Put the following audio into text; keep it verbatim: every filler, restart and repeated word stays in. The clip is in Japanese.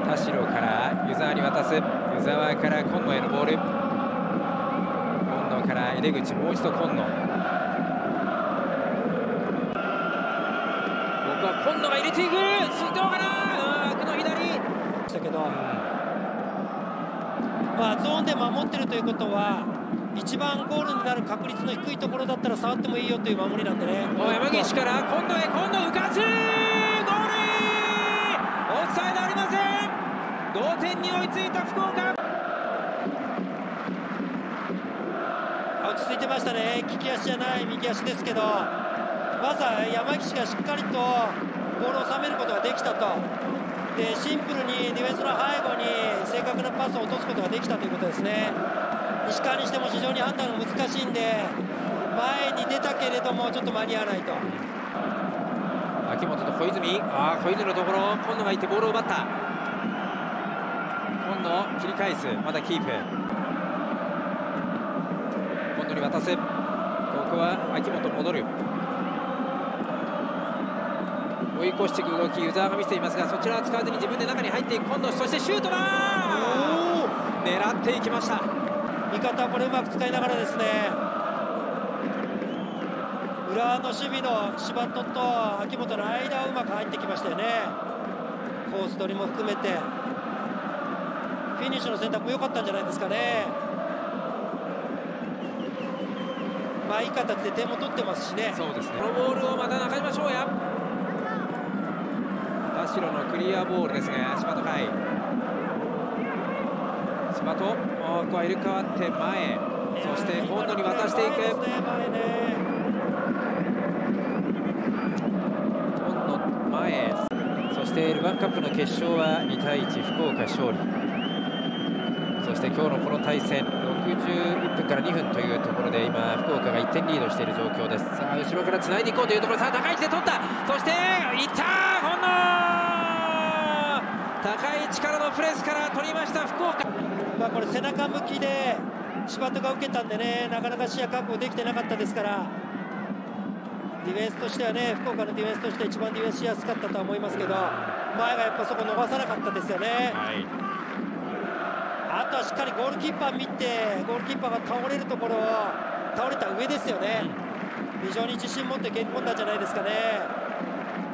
田代から湯沢に渡す。湯沢から今野へのボール。今野から江出口、もう一度今野。ここは今野が入れていく。どうかな、この左したけど、まあゾーンで守ってるということは一番ゴールになる確率の低いところだったら触ってもいいよという守りなんでね。 山岸から今野へ、今野浮かす。ゴール、オフサイドありません。同点に追いついた福岡。 落ち着いてましたね。利き足じゃない右足ですけど、まずは山岸がしっかりとボールを収めることができたと。でシンプルにディフェンスの背後に正確なパスを落とすことができたということですね。石川にしても非常に判断が難しいんで、前に出たけれどもちょっと間に合わないと。 秋元と小泉、ああ小泉のところ今野がいてボールを奪った。今野切り返す、まだキープ。今野に渡す。ここは秋元戻る。追い越していく動き、湯沢が見せていますが、そちらは使わずに自分で中に入っていく今野、そしてシュートだ。狙っていきました。 味方はこれうまく使いながらですね、裏の守備の柴戸と秋元の間をうまく入ってきましたよね。コース取りも含めてフィニッシュの選択も良かったんじゃないですかね。まあいい形で点も取ってますしね。 そうですね。このボールをまた中島翔也、田代のクリアボールですが、柴戸海、柴戸、ここは入れ替わって前、そして今野に渡していく。今野前、そしてルヴァンカップの決勝はにたいいち福岡勝利。そして今日のこの対戦ろくじゅういっぷんからにふんというところで今福岡がいってんリードしている状況です。さあ後ろからつないでいこうというところ、さあ高い位置で取った、そしていった今野、高い位置からのプレスから取りました福岡。 まあこれ背中向きで柴戸が受けたんでね、なかなか視野確保できてなかったですから、ディフェンスとしてはね、福岡のディフェンスとしては一番ディフェンスしやすかったとは思いますけど、前がやっぱそこ逃さなかったですよね。 はい、 あとはしっかりゴールキーパー見て、ゴールキーパーが倒れるところを倒れた上ですよね、うん、非常に自信持って蹴り込んだんじゃないですかね。